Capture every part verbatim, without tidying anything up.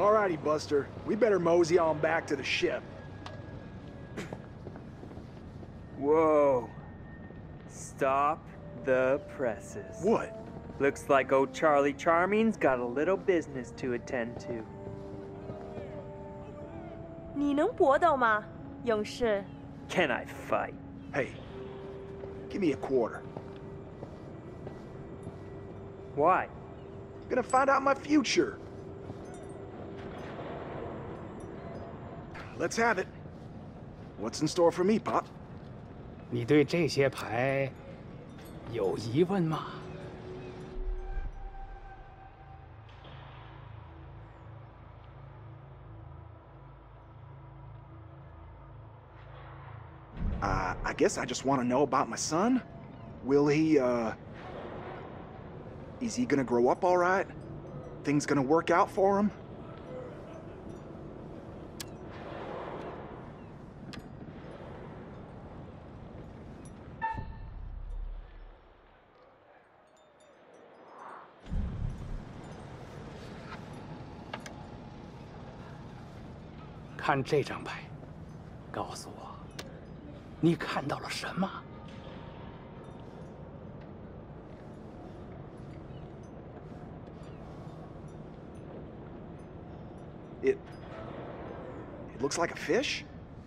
Alrighty, Buster. We better mosey on back to the ship. Whoa. Stop the presses. What? Looks like old Charlie Charming's got a little business to attend to. 你能搏斗吗，勇士？ Can I fight? Hey, give me a quarter. Why? Gonna find out my future. Let's have it. What's in store for me, Pop? 你对这些牌有疑问吗？ Uh, I guess I just want to know about my son. Will he, uh... Is he gonna grow up all right? Things gonna work out for him? "看这张牌，告诉我，你看到了什么？ It... It looks like a fish?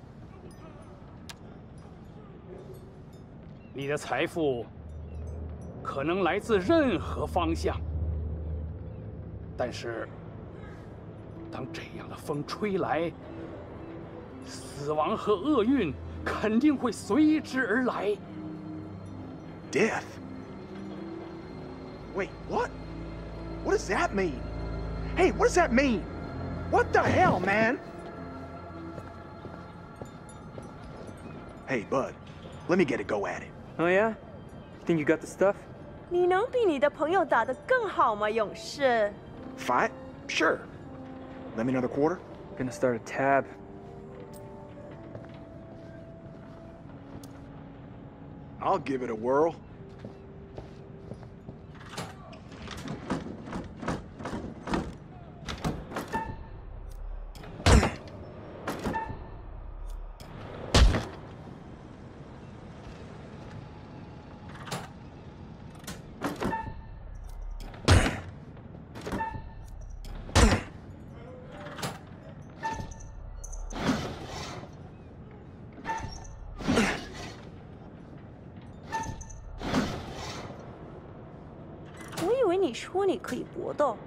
你的财富可能来自任何方向，但是当这样的风吹来，死亡和厄运肯定会随之而来。 Death? Wait, what? What does that mean? Hey, what does that mean? What the hell, man? Hey, Bud, let me get a go at it. Oh yeah? Think you got the stuff? 你能比你的朋友打得更好吗，勇士？ Fight? Sure. Let me another quarter? Gonna start a tab. I'll give it a whirl. 我以为你说你可以搏斗。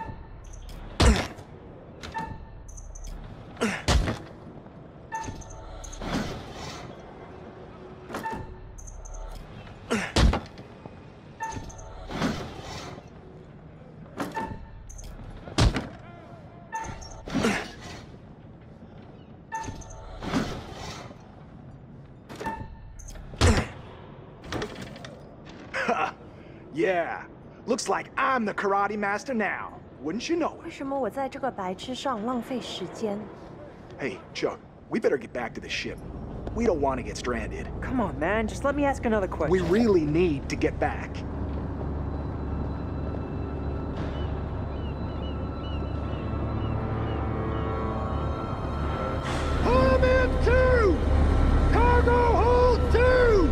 Yeah, looks like I'm the karate master now. Wouldn't you know 为 it? 什么我在这个白痴上浪费时间？ Hey, Chuck, we better get back to the ship. We don't want to get stranded. Come on, man. Just let me ask another question. We really need to get back. I'm in two! Cargo hold two!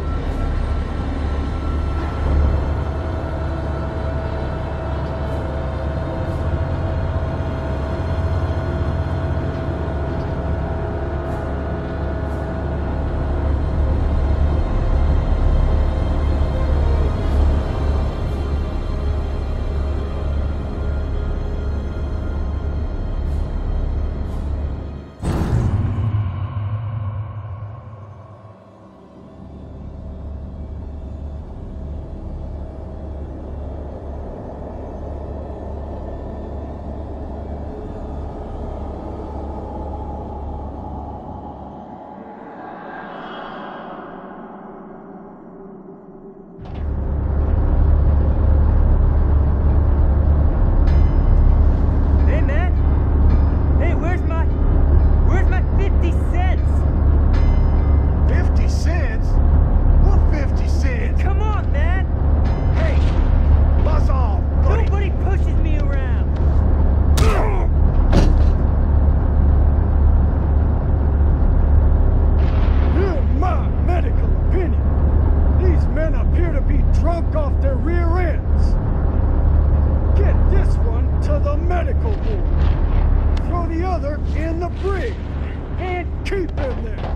Free! And keep him there!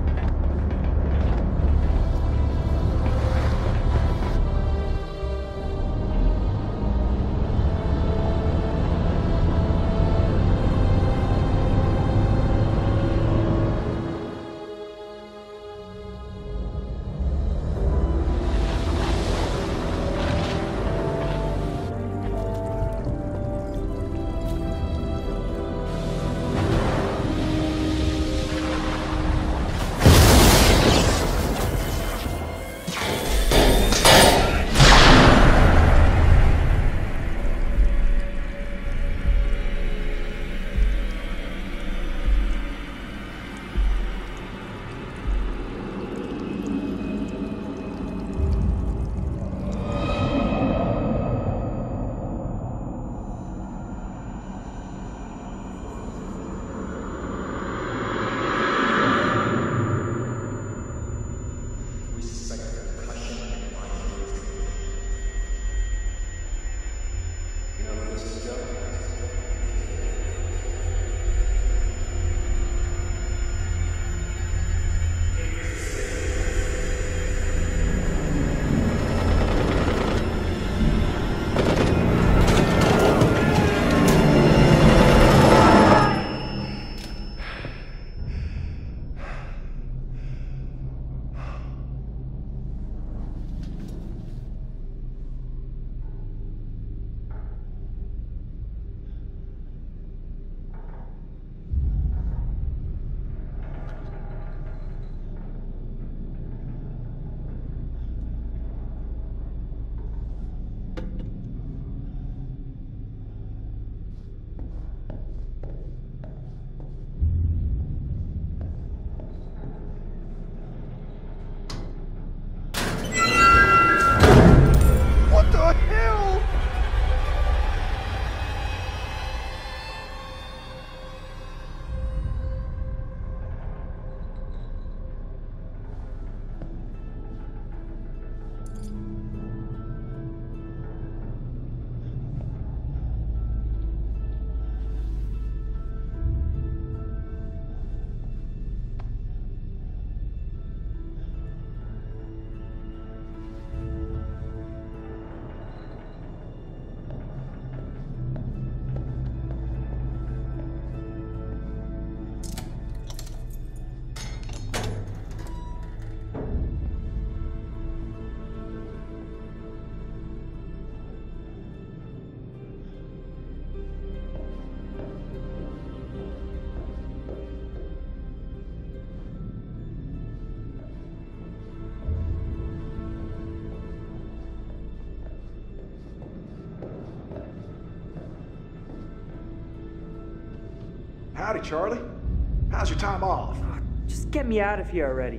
Howdy, Charlie. How's your time off? Oh, just get me out of here already.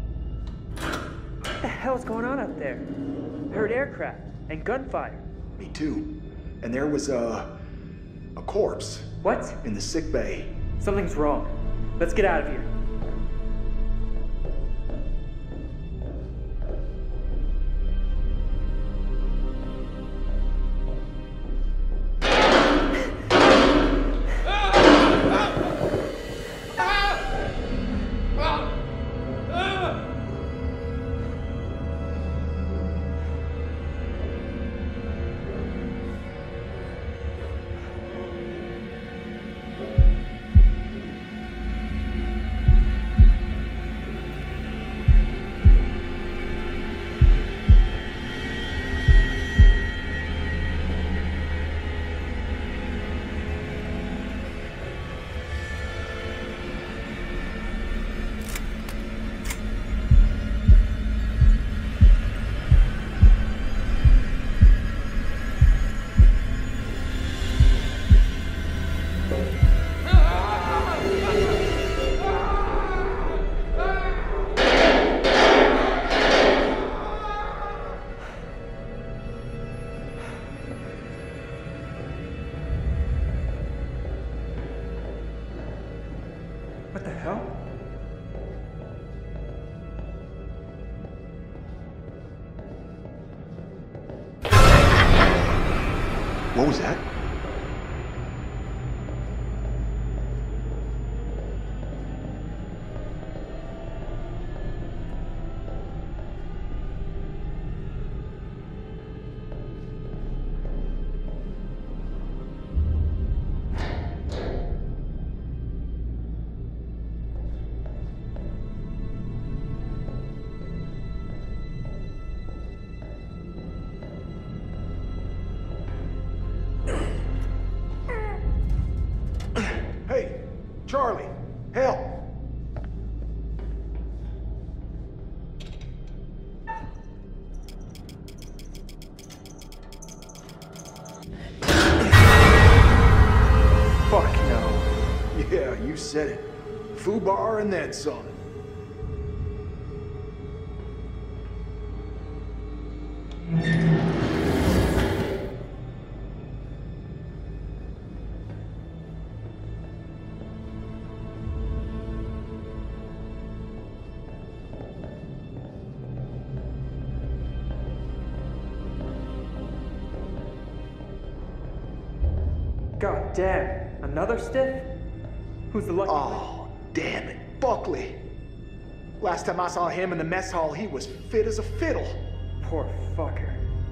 What the hell's going on out there? I heard aircraft and gunfire. Me too. And there was a... a corpse. What? In the sick bay. Something's wrong. Let's get out of here. What the hell? What was that? said it. Fubar and then some. God damn, another stiff? Who's the lucky? Oh, damn it, Buckley. Last time I saw him in the mess hall, he was fit as a fiddle. Poor fucker.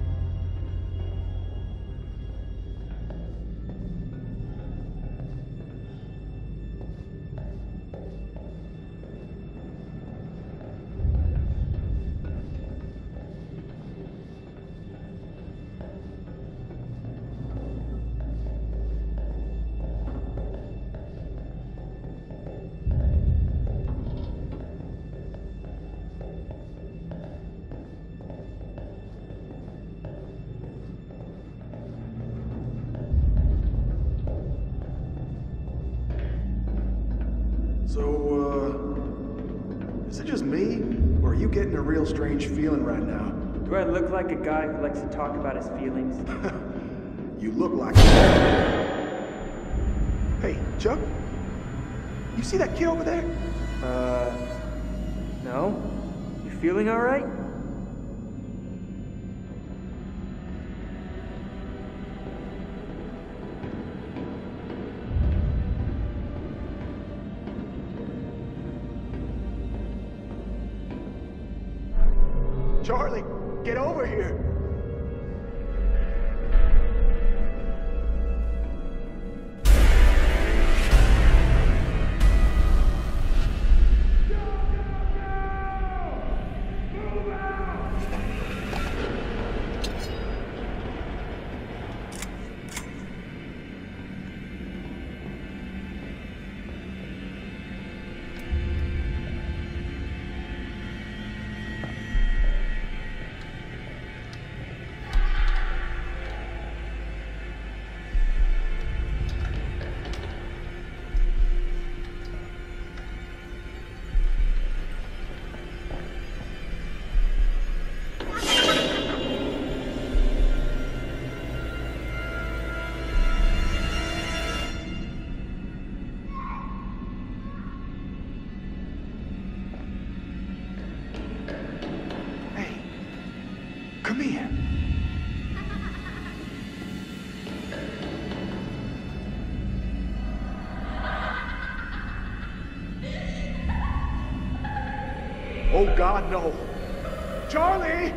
So, uh, is it just me, or are you getting a real strange feeling right now? Do I look like a guy who likes to talk about his feelings? You look like it. Hey, Chuck? You see that kid over there? Uh, no? You feeling alright? Charlie, get over here! Come here. Oh God, no. Charlie!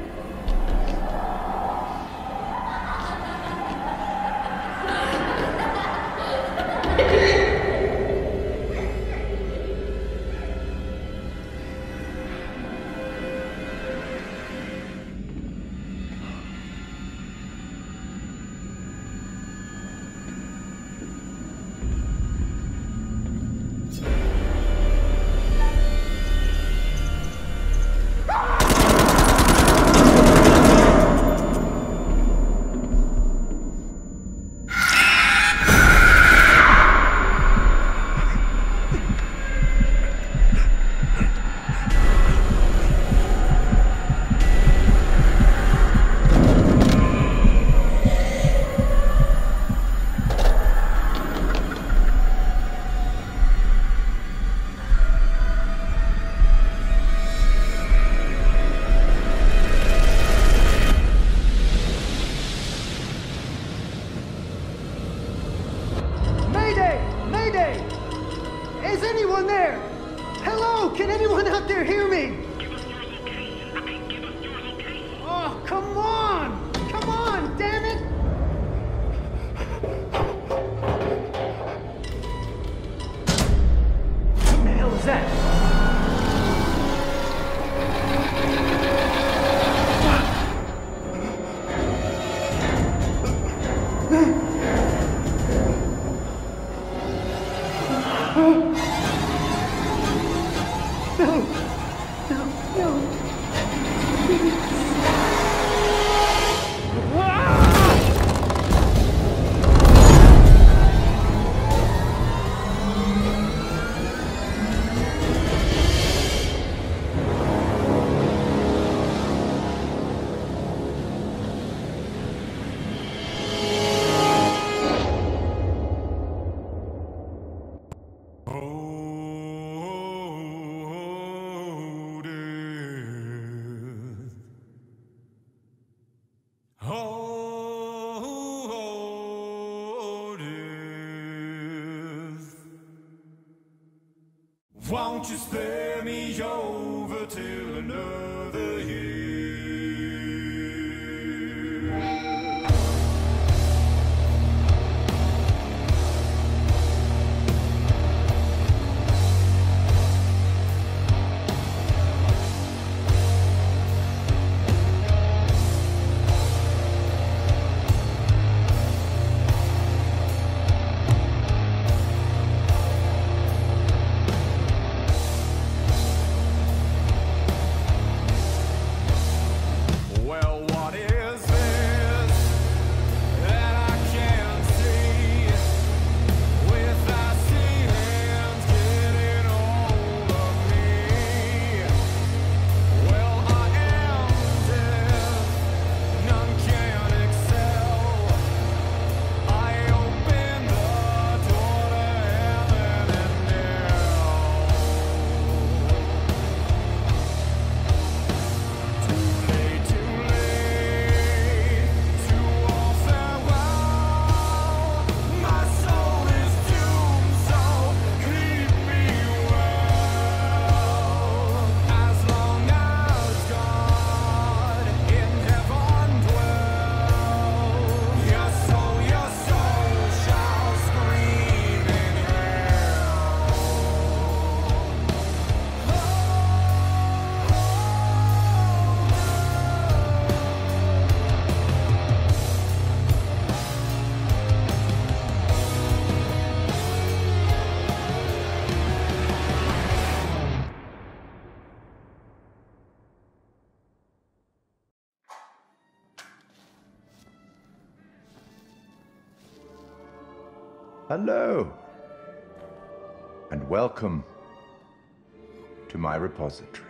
Hello, and welcome to my repository.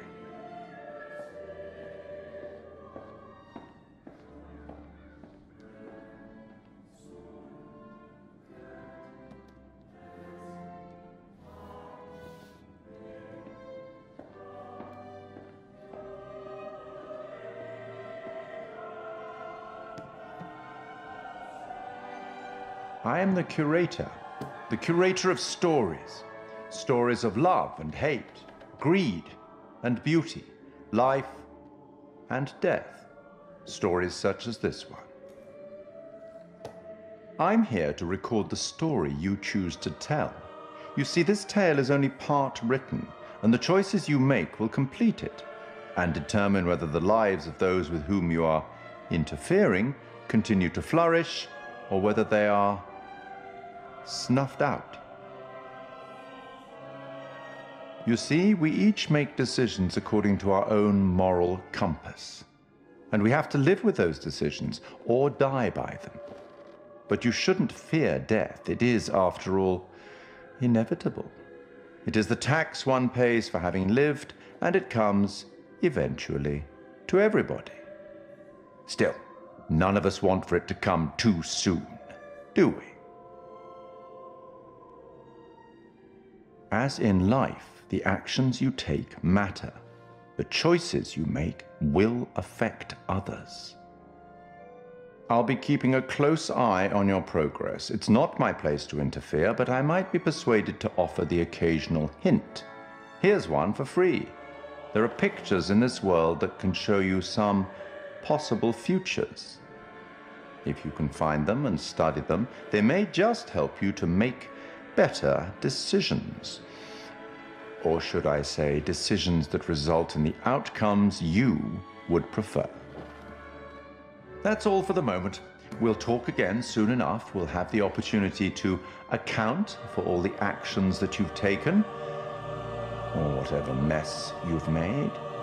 I am the curator, the curator of stories. Stories of love and hate, greed and beauty, life and death. Stories such as this one. I'm here to record the story you choose to tell. You see, this tale is only part written, and the choices you make will complete it, and determine whether the lives of those with whom you are interfering continue to flourish, or whether they are snuffed out. You see, we each make decisions according to our own moral compass. And we have to live with those decisions or die by them. But you shouldn't fear death. It is, after all, inevitable. It is the tax one pays for having lived, and it comes, eventually, to everybody. Still, none of us want for it to come too soon, do we? As in life, the actions you take matter. The choices you make will affect others. I'll be keeping a close eye on your progress. It's not my place to interfere, but I might be persuaded to offer the occasional hint. Here's one for free. There are pictures in this world that can show you some possible futures. If you can find them and study them, they may just help you to make better decisions. Or should I say, decisions that result in the outcomes you would prefer. That's all for the moment. We'll talk again soon enough. We'll have the opportunity to account for all the actions that you've taken, or whatever mess you've made.